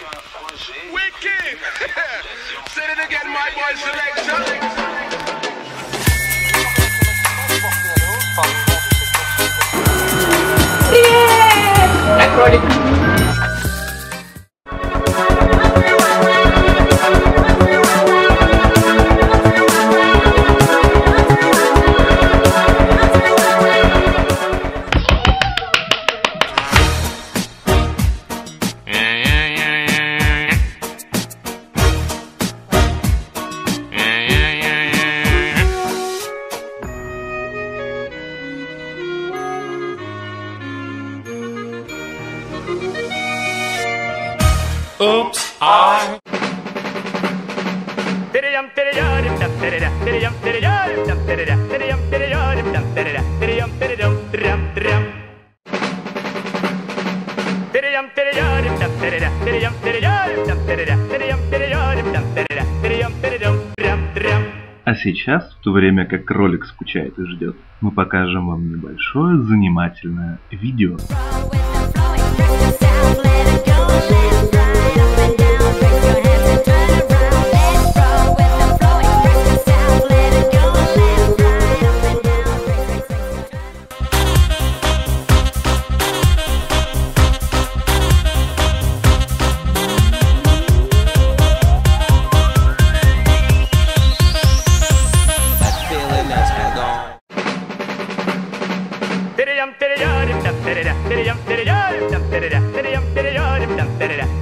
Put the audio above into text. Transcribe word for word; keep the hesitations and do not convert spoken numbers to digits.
Wicked! Say it again, my boy selection. Как кролик. Oops, I. А сейчас, в то время как кролик скучает и ждет, мы покажем вам небольшое занимательное видео. Dum dum dum dum dum dum dum dum dum dum dum dum dum dum dum dum dum